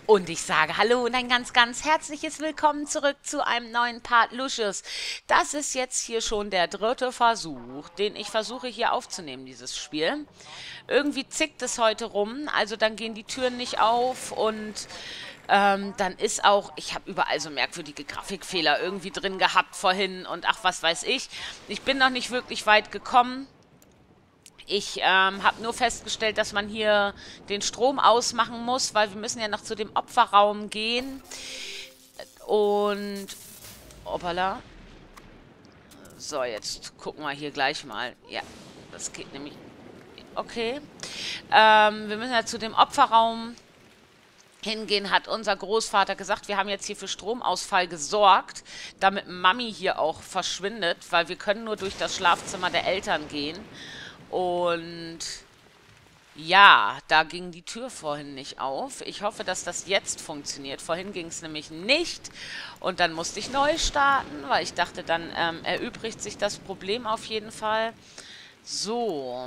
Und ich sage Hallo und ein ganz, ganz herzliches Willkommen zurück zu einem neuen Part Lucius. Das ist jetzt hier schon der dritte Versuch, den ich versuche hier aufzunehmen, dieses Spiel. Irgendwie zickt es heute rum, also dann gehen die Türen nicht auf und dann ist auch, ich habe überall so merkwürdige Grafikfehler irgendwie drin gehabt vorhin und ach, was weiß ich. Ich bin noch nicht wirklich weit gekommen. Ich habe nur festgestellt, dass man hier den Strom ausmachen muss, weil wir müssen ja noch zu dem Opferraum gehen. Und, hoppala. So, jetzt gucken wir hier gleich mal. Ja, das geht nämlich. Okay. Wir müssen ja zu dem Opferraum hingehen, hat unser Großvater gesagt. Wir haben jetzt hier für Stromausfall gesorgt, damit Mami hier auch verschwindet, weil wir können nur durch das Schlafzimmer der Eltern gehen. Und ja, da ging die Tür vorhin nicht auf. Ich hoffe, dass das jetzt funktioniert. Vorhin ging es nämlich nicht. Und dann musste ich neu starten, weil ich dachte, dann erübrigt sich das Problem auf jeden Fall. So.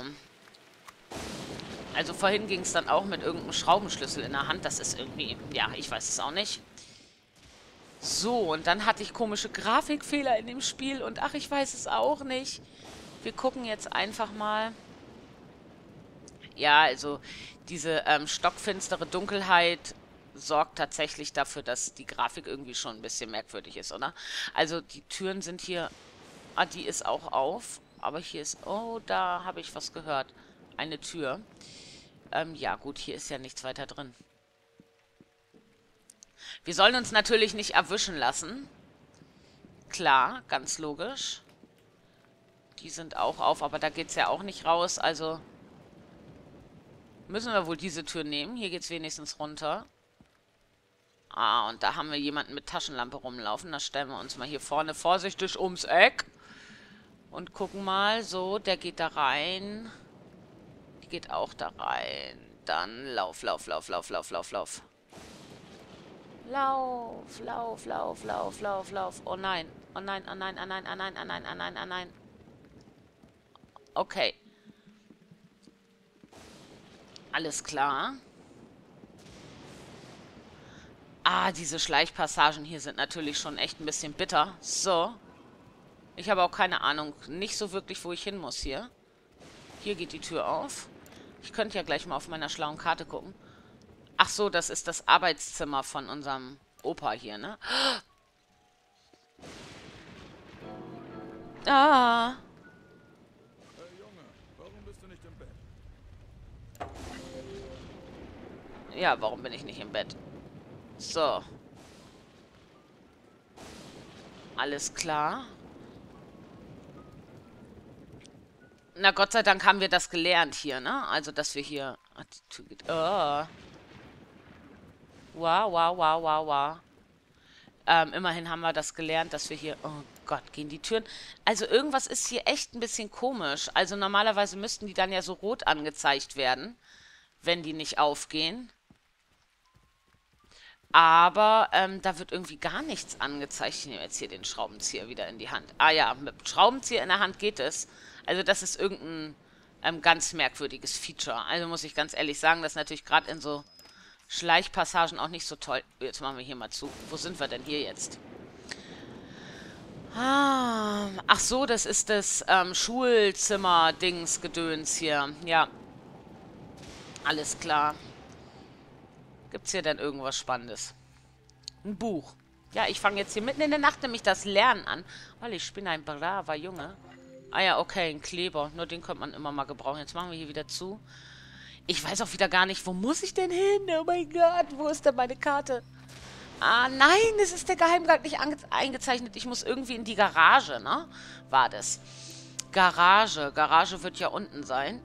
Also vorhin ging es dann auch mit irgendeinem Schraubenschlüssel in der Hand. Das ist irgendwie, ja, ich weiß es auch nicht. So, und dann hatte ich komische Grafikfehler in dem Spiel. Und ach, ich weiß es auch nicht. Wir gucken jetzt einfach mal. Ja, also diese stockfinstere Dunkelheit sorgt tatsächlich dafür, dass die Grafik irgendwie schon ein bisschen merkwürdig ist, oder? Also die Türen sind hier... Ah, die ist auch auf. Aber hier ist... Oh, da habe ich was gehört. Eine Tür. Ja gut, hier ist ja nichts weiter drin. Wir sollen uns natürlich nicht erwischen lassen. Klar, ganz logisch. Die sind auch auf, aber da geht's ja auch nicht raus, also... Müssen wir wohl diese Tür nehmen. Hier geht's wenigstens runter. Ah, und da haben wir jemanden mit Taschenlampe rumlaufen. Da stellen wir uns mal hier vorne vorsichtig ums Eck. Und gucken mal. So, der geht da rein. Die geht auch da rein. Dann lauf, lauf, lauf, lauf, lauf, lauf, lauf. Lauf, lauf, lauf, lauf, lauf, lauf. Oh nein. Oh nein, oh nein, oh nein, oh nein, oh nein, oh nein, oh nein. Okay. Alles klar. Ah, diese Schleichpassagen hier sind natürlich schon echt ein bisschen bitter. So. Ich habe auch keine Ahnung, nicht so wirklich, wo ich hin muss hier. Hier geht die Tür auf. Ich könnte ja gleich mal auf meiner schlauen Karte gucken. Ach so, das ist das Arbeitszimmer von unserem Opa hier, ne? Ah. Hey Junge, warum bist du nicht im Bett? Ja, warum bin ich nicht im Bett? So. Alles klar. Na, Gott sei Dank haben wir das gelernt hier, ne? Also, dass wir hier... Ach, die Tür geht... Oh. Wow, wow, wow, wow, wow. Immerhin haben wir das gelernt, dass wir hier... Oh Gott, gehen die Türen... Also, irgendwas ist hier echt ein bisschen komisch. Also, normalerweise müssten die dann ja so rot angezeigt werden, wenn die nicht aufgehen. Aber da wird irgendwie gar nichts angezeigt. Ich nehme jetzt hier den Schraubenzieher wieder in die Hand. Ah ja, mit dem Schraubenzieher in der Hand geht es. Also das ist irgendein ganz merkwürdiges Feature. Also muss ich ganz ehrlich sagen, das ist natürlich gerade in so Schleichpassagen auch nicht so toll. Jetzt machen wir hier mal zu. Wo sind wir denn hier jetzt? Ah, ach so, das ist das Schulzimmer-Dings-Gedöns hier. Ja, alles klar. Gibt's hier denn irgendwas Spannendes? Ein Buch. Ja, ich fange jetzt hier mitten in der Nacht nämlich das Lernen an. Weil ich bin ein braver Junge. Ah ja, okay, ein Kleber. Nur den könnte man immer mal gebrauchen. Jetzt machen wir hier wieder zu. Ich weiß auch wieder gar nicht, wo muss ich denn hin? Oh mein Gott, wo ist denn meine Karte? Ah, nein, es ist der Geheimgang nicht eingezeichnet. Ich muss irgendwie in die Garage, ne? War das. Garage. Garage wird ja unten sein.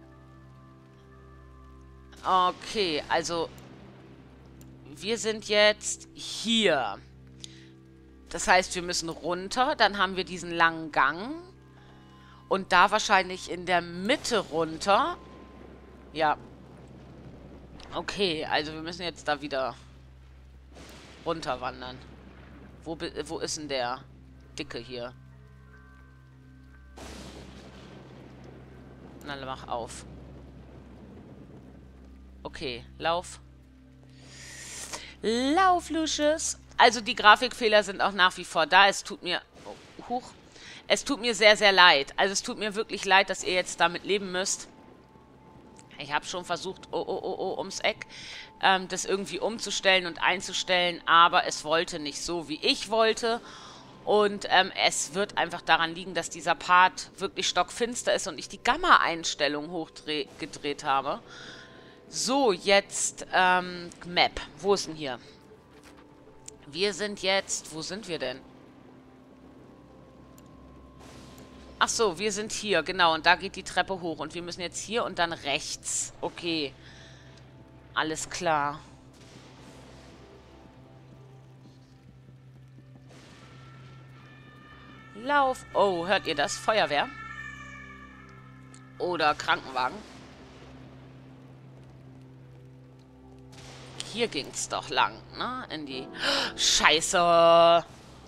Okay, also wir sind jetzt hier. Das heißt, wir müssen runter. Dann haben wir diesen langen Gang. Und da wahrscheinlich in der Mitte runter. Ja. Okay, also wir müssen jetzt da wieder runterwandern. Wo ist denn der Dicke hier? Na, mach auf. Okay, lauf. Lauf, Lucius. Also die Grafikfehler sind auch nach wie vor da. Es tut mir... Oh, huch. Es tut mir sehr, sehr leid. Also es tut mir wirklich leid, dass ihr jetzt damit leben müsst. Ich habe schon versucht, ums Eck, das irgendwie umzustellen und einzustellen, aber es wollte nicht so, wie ich wollte. Und es wird einfach daran liegen, dass dieser Part wirklich stockfinster ist und ich die Gamma-Einstellung hochgedreht habe. So, jetzt Map. Wo ist denn hier? Wir sind jetzt... Wo sind wir denn? Ach so, wir sind hier, genau. Und da geht die Treppe hoch. Und wir müssen jetzt hier und dann rechts. Okay. Alles klar. Lauf. Oh, hört ihr das? Feuerwehr. Oder Krankenwagen. Hier ging's doch lang, ne? In die... Scheiße!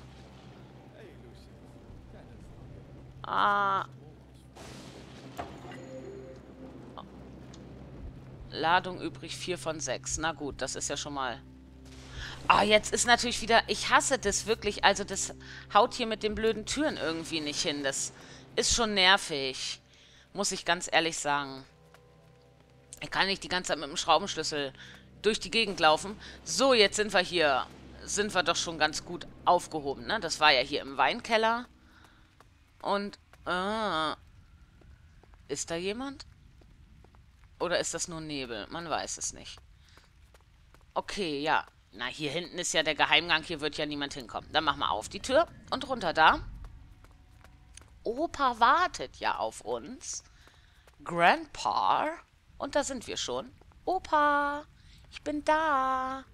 Ah. Ladung übrig 4 von 6. Na gut, das ist ja schon mal... Ah, jetzt ist natürlich wieder... Ich hasse das wirklich. Also das haut hier mit den blöden Türen irgendwie nicht hin. Das ist schon nervig. Muss ich ganz ehrlich sagen. Ich kann nicht die ganze Zeit mit dem Schraubenschlüssel durch die Gegend laufen. So, jetzt sind wir hier. Sind wir doch schon ganz gut aufgehoben, ne? Das war ja hier im Weinkeller. Und... ist da jemand? Oder ist das nur Nebel? Man weiß es nicht. Okay, ja. Na, hier hinten ist ja der Geheimgang. Hier wird ja niemand hinkommen. Dann machen wir auf die Tür und runter da. Opa wartet ja auf uns. Grandpa. Und da sind wir schon. Opa, ich bin da.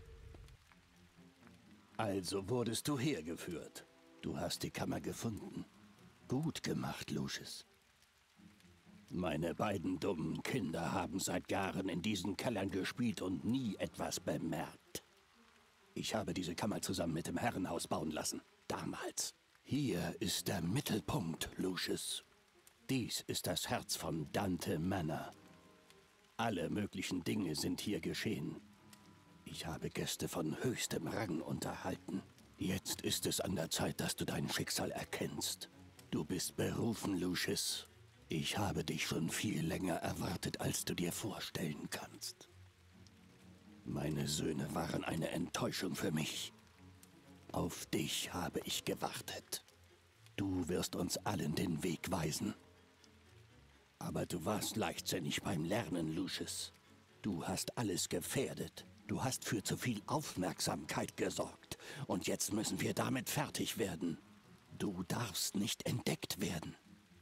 Also wurdest du hergeführt. Du hast die Kammer gefunden. Gut gemacht, Lucius. Meine beiden dummen Kinder haben seit Jahren in diesen Kellern gespielt und nie etwas bemerkt. Ich habe diese Kammer zusammen mit dem Herrenhaus bauen lassen. Damals. Hier ist der Mittelpunkt, Lucius. Dies ist das Herz von Dante Manor. Alle möglichen Dinge sind hier geschehen. Ich habe Gäste von höchstem Rang unterhalten. Jetzt ist es an der Zeit, dass du dein Schicksal erkennst. Du bist berufen, Lucius. Ich habe dich schon viel länger erwartet, als du dir vorstellen kannst. Meine Söhne waren eine Enttäuschung für mich. Auf dich habe ich gewartet. Du wirst uns allen den Weg weisen. Aber du warst leichtsinnig beim Lernen, Lucius. Du hast alles gefährdet. Du hast für zu viel Aufmerksamkeit gesorgt. Und jetzt müssen wir damit fertig werden. Du darfst nicht entdeckt werden.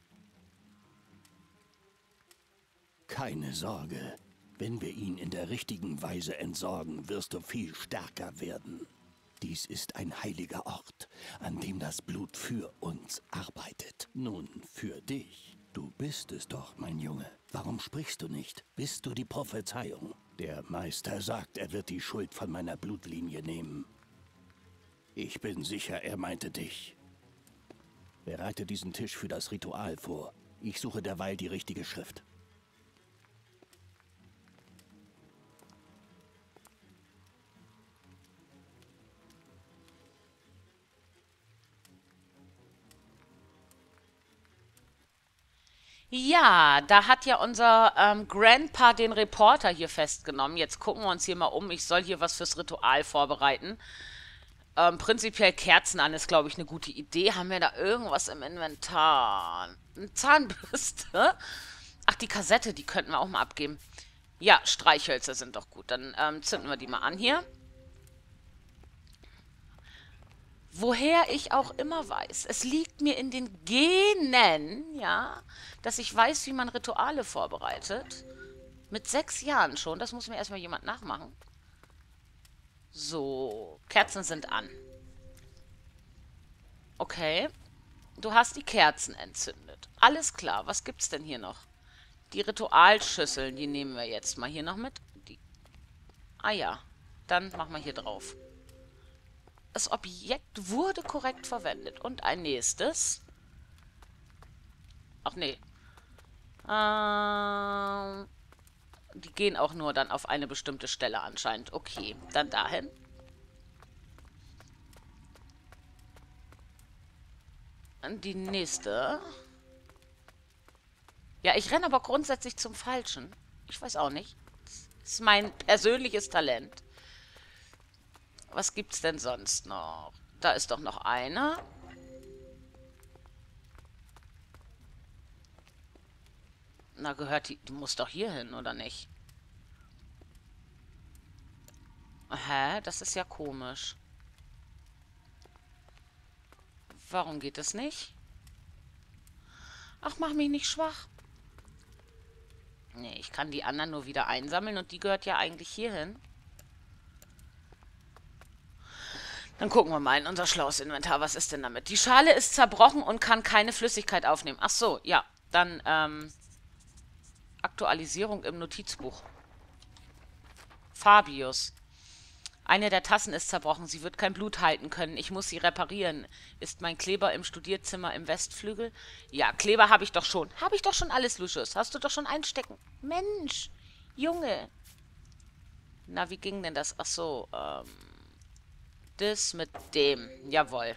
Keine Sorge. Wenn wir ihn in der richtigen Weise entsorgen, wirst du viel stärker werden. Dies ist ein heiliger Ort, an dem das Blut für uns arbeitet. Nun, für dich. Du bist es doch, mein Junge. Warum sprichst du nicht? Bist du die Prophezeiung? Der Meister sagt, er wird die Schuld von meiner Blutlinie nehmen. Ich bin sicher, er meinte dich. Bereite diesen Tisch für das Ritual vor. Ich suche derweil die richtige Schrift. Ja, da hat ja unser Grandpa den Reporter hier festgenommen. Jetzt gucken wir uns hier mal um. Ich soll hier was fürs Ritual vorbereiten. Prinzipiell Kerzen an ist, glaube ich, eine gute Idee. Haben wir da irgendwas im Inventar? Eine Zahnbürste? Ach, die Kassette, die könnten wir auch mal abgeben. Ja, Streichhölzer sind doch gut. Dann zünden wir die mal an hier. Woher ich auch immer weiß, es liegt mir in den Genen, ja, dass ich weiß, wie man Rituale vorbereitet. Mit 6 Jahren schon. Das muss mir erstmal jemand nachmachen. So, Kerzen sind an. Okay. Du hast die Kerzen entzündet. Alles klar. Was gibt's denn hier noch? Die Ritualschüsseln, die nehmen wir jetzt mal hier noch mit. Ah ja, dann machen wir hier drauf. Das Objekt wurde korrekt verwendet. Und ein nächstes. Ach nee. Die gehen auch nur dann auf eine bestimmte Stelle anscheinend. Okay, dann dahin. Und die nächste. Ja, ich renne aber grundsätzlich zum Falschen. Ich weiß auch nicht. Das ist mein persönliches Talent. Was gibt's denn sonst noch? Da ist doch noch eine. Na, gehört die... Du musst doch hier hin, oder nicht? Hä? Das ist ja komisch. Warum geht das nicht? Ach, mach mich nicht schwach. Nee, ich kann die anderen nur wieder einsammeln und die gehört ja eigentlich hier hin. Dann gucken wir mal in unser schlaues Inventar. Was ist denn damit? Die Schale ist zerbrochen und kann keine Flüssigkeit aufnehmen. Ach so, ja. Dann, Aktualisierung im Notizbuch. Fabius. Eine der Tassen ist zerbrochen. Sie wird kein Blut halten können. Ich muss sie reparieren. Ist mein Kleber im Studierzimmer im Westflügel? Ja, Kleber habe ich doch schon. Habe ich doch schon alles, Lucius. Hast du doch schon einstecken. Mensch, Junge. Na, wie ging denn das? Ach so, das mit dem. Jawohl.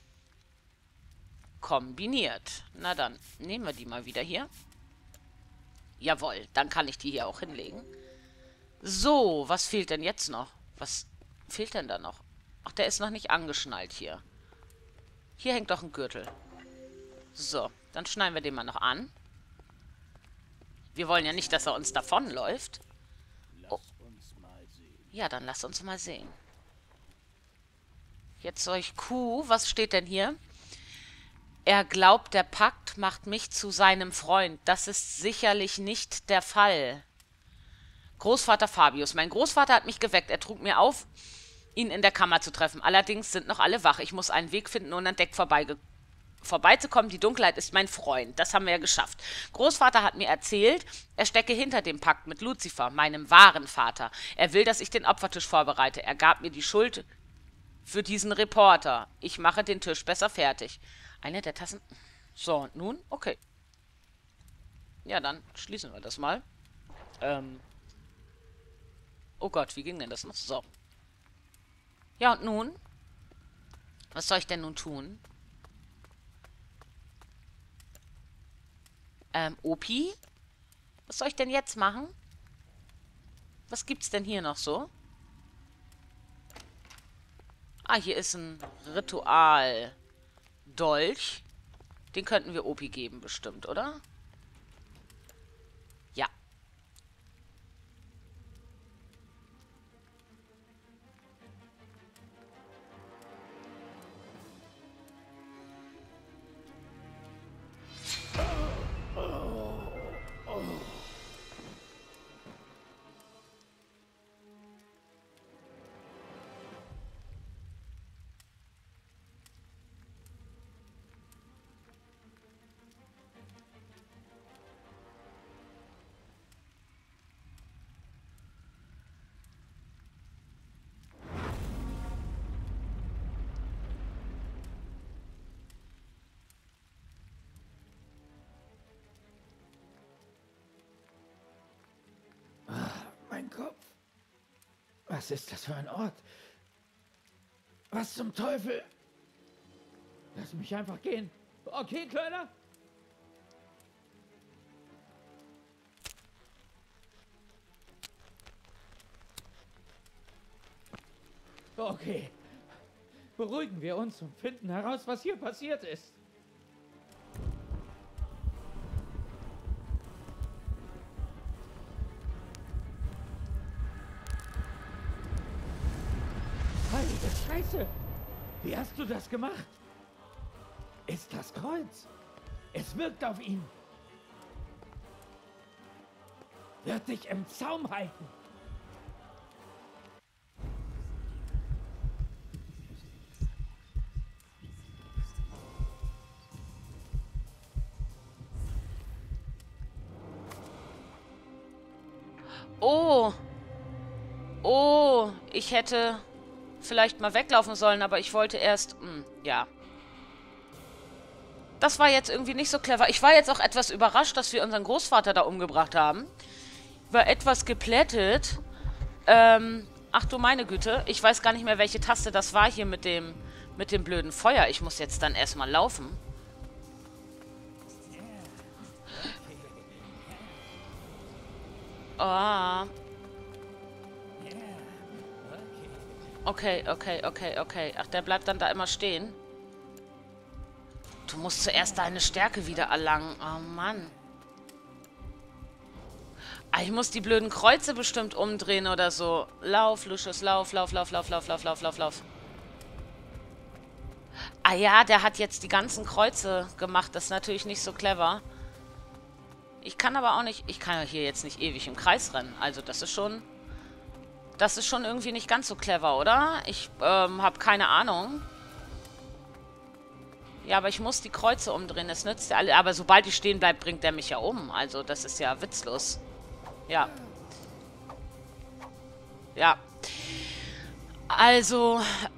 Kombiniert. Na dann, nehmen wir die mal wieder hier. Jawohl, dann kann ich die hier auch hinlegen. So, was fehlt denn jetzt noch? Was fehlt denn da noch? Ach, der ist noch nicht angeschnallt hier. Hier hängt doch ein Gürtel. So, dann schneiden wir den mal noch an. Wir wollen ja nicht, dass er uns davonläuft. Oh. Ja, dann lass uns mal sehen. Jetzt soll ich Q. Was steht denn hier? Er glaubt, der Pakt macht mich zu seinem Freund. Das ist sicherlich nicht der Fall. Großvater Fabius. Mein Großvater hat mich geweckt. Er trug mir auf, ihn in der Kammer zu treffen. Allerdings sind noch alle wach. Ich muss einen Weg finden, unentdeckt vorbeizukommen. Die Dunkelheit ist mein Freund. Das haben wir ja geschafft. Großvater hat mir erzählt, er stecke hinter dem Pakt mit Luzifer, meinem wahren Vater. Er will, dass ich den Opfertisch vorbereite. Er gab mir die Schuld für diesen Reporter. Ich mache den Tisch besser fertig. Eine der Tassen... So, und nun? Okay. Ja, dann schließen wir das mal. Oh Gott, wie ging denn das noch? So. Ja, und nun? Was soll ich denn nun tun? Opi? Was soll ich denn jetzt machen? Was gibt's denn hier noch so? Ah, hier ist ein Ritual. Dolch. Den könnten wir Opi geben, bestimmt, oder? Ja. Mein Kopf. Was ist das für ein Ort? Was zum Teufel? Lass mich einfach gehen. Okay, Kleiner? Okay. Beruhigen wir uns und finden heraus, was hier passiert ist. Heilige Scheiße! Wie hast du das gemacht? Ist das Kreuz? Es wirkt auf ihn. Wird dich im Zaum halten. Oh. Oh, ich hätte vielleicht mal weglaufen sollen, aber ich wollte erst... ja. Das war jetzt irgendwie nicht so clever. Ich war jetzt auch etwas überrascht, dass wir unseren Großvater da umgebracht haben. war etwas geplättet. Ach du meine Güte. Ich weiß gar nicht mehr, welche Taste das war hier mit dem blöden Feuer. Ich muss jetzt dann erstmal laufen. Ah. Okay. Ach, der bleibt dann da immer stehen. Du musst zuerst deine Stärke wieder erlangen. Oh Mann. Ah, ich muss die blöden Kreuze bestimmt umdrehen oder so. Lauf, Lucius, lauf. Ah ja, der hat jetzt die ganzen Kreuze gemacht. Das ist natürlich nicht so clever. Ich kann aber auch nicht... Ich kann ja hier jetzt nicht ewig im Kreis rennen. Also das ist schon... Das ist schon irgendwie nicht ganz so clever, oder? Ich habe keine Ahnung. Ja, aber ich muss die Kreuze umdrehen. Das nützt ja alle. Aber sobald die stehen bleibt, bringt der mich ja um. Also das ist ja witzlos. Ja. Ja. Also,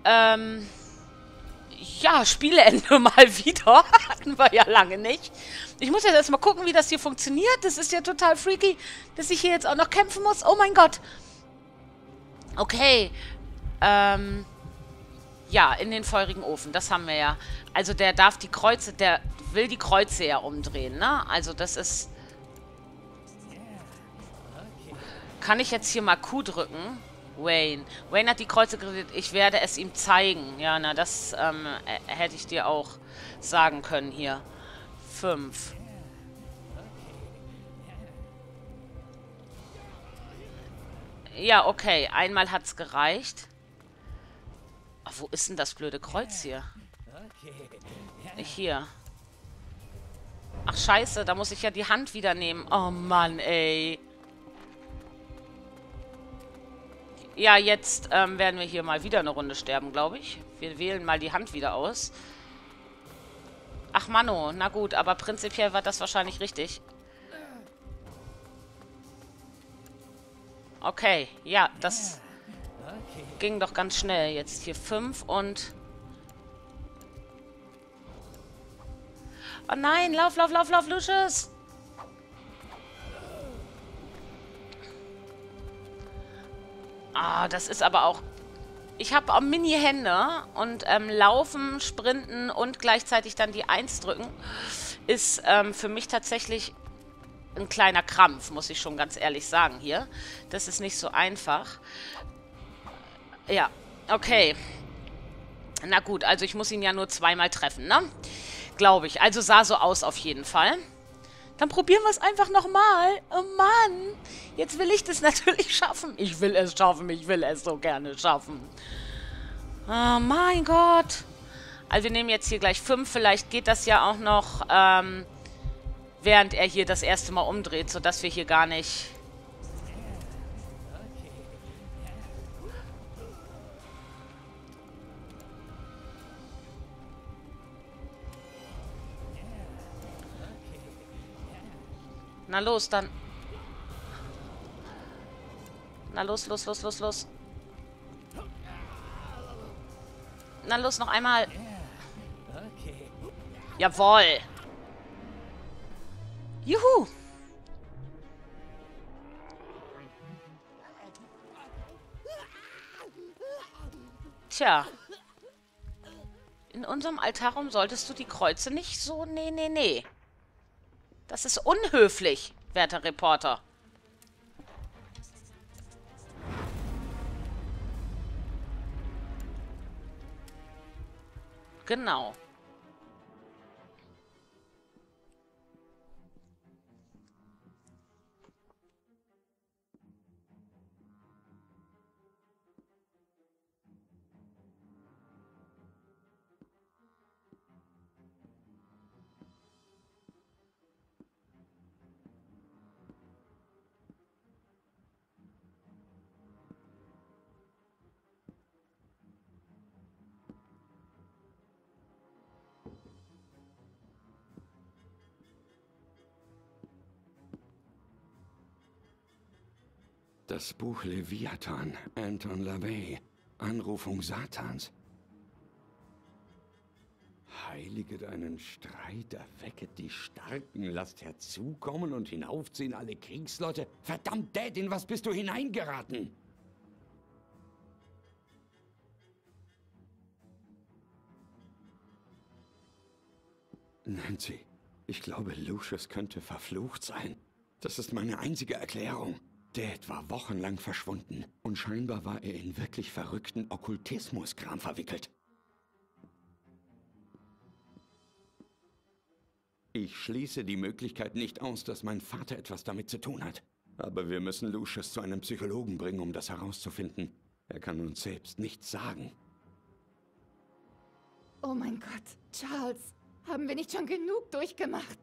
ja, Spieleende mal wieder. Hatten wir ja lange nicht. Ich muss jetzt erstmal gucken, wie das hier funktioniert. Das ist ja total freaky, dass ich hier jetzt auch noch kämpfen muss. Oh mein Gott. Okay. Ja, in den feurigen Ofen. Das haben wir ja. Also der darf die Kreuze, der will die Kreuze ja umdrehen, ne? Also das ist... Kann ich jetzt hier mal Q drücken? Wayne. Wayne hat die Kreuze geredet. Ich werde es ihm zeigen. Ja, na, das hätte ich dir auch sagen können hier. 5. Ja, okay. Einmal hat's gereicht. Ach, wo ist denn das blöde Kreuz hier? Hier. Ach, scheiße. Da muss ich ja die Hand wieder nehmen. Oh, Mann, ey. Ja, jetzt werden wir hier mal wieder eine Runde sterben, glaube ich. Wir wählen mal die Hand wieder aus. Ach, Manno. Na gut, aber prinzipiell war das wahrscheinlich richtig. Okay, ja, das ging doch ganz schnell. Jetzt hier 5 und... Oh nein, lauf, Lucius! Ah, das ist aber auch... Ich habe auch Mini-Hände und Laufen, Sprinten und gleichzeitig dann die 1 drücken ist für mich tatsächlich ein kleiner Krampf, muss ich schon ganz ehrlich sagen hier. Das ist nicht so einfach. Ja, okay. Na gut, also ich muss ihn ja nur zweimal treffen, ne? Glaube ich. Also sah so aus auf jeden Fall. Dann probieren wir es einfach nochmal. Oh Mann. Jetzt will ich das natürlich schaffen. Ich will es schaffen. Ich will es so gerne schaffen. Oh mein Gott. Also wir nehmen jetzt hier gleich 5. Vielleicht geht das ja auch noch, während er hier das erste Mal umdreht, sodass wir hier gar nicht... Na los, dann. Na los. Na los, noch einmal. Jawohl. Juhu. Tja. In unserem Altarraum solltest du die Kreuze nicht so... Nee. Das ist unhöflich, werter Reporter. Genau. Das Buch Leviathan, Anton LaVey. Anrufung Satans. Heilige deinen Streit, erwecket die Starken, lasst herzukommen und hinaufziehen alle Kriegsleute. Verdammt, Dad, in was bist du hineingeraten? Nancy, ich glaube, Lucius könnte verflucht sein. Das ist meine einzige Erklärung. Dad war wochenlang verschwunden und scheinbar war er in wirklich verrückten Okkultismuskram verwickelt. Ich schließe die Möglichkeit nicht aus, dass mein Vater etwas damit zu tun hat. Aber wir müssen Lucius zu einem Psychologen bringen, um das herauszufinden. Er kann uns selbst nichts sagen. Oh mein Gott, Charles, haben wir nicht schon genug durchgemacht?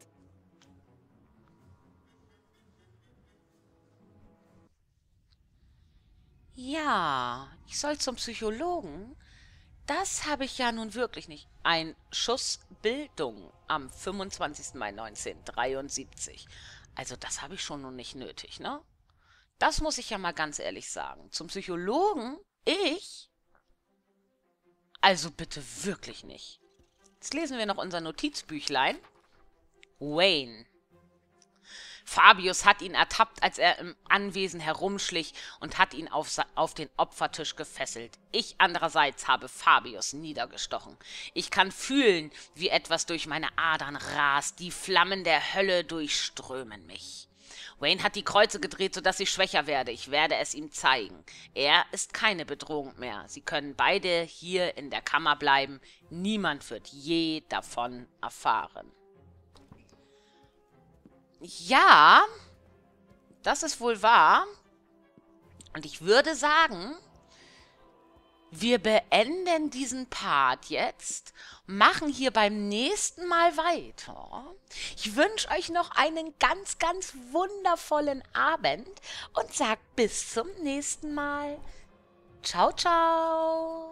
Ja, ich soll zum Psychologen? Das habe ich ja nun wirklich nicht. Ein Schuss Bildung am 25. Mai 1973. Also das habe ich schon nun nicht nötig, ne? Das muss ich ja mal ganz ehrlich sagen. Zum Psychologen? Ich? Also bitte wirklich nicht. Jetzt lesen wir noch unser Notizbüchlein. Wayne. Fabius hat ihn ertappt, als er im Anwesen herumschlich und hat ihn auf den Opfertisch gefesselt. Ich andererseits habe Fabius niedergestochen. Ich kann fühlen, wie etwas durch meine Adern rast. Die Flammen der Hölle durchströmen mich. Wayne hat die Kreuze gedreht, sodass ich schwächer werde. Ich werde es ihm zeigen. Er ist keine Bedrohung mehr. Sie können beide hier in der Kammer bleiben. Niemand wird je davon erfahren. Ja, das ist wohl wahr. Und ich würde sagen, wir beenden diesen Part jetzt, machen hier beim nächsten Mal weiter. Ich wünsche euch noch einen ganz, ganz wundervollen Abend und sag bis zum nächsten Mal. Ciao, ciao.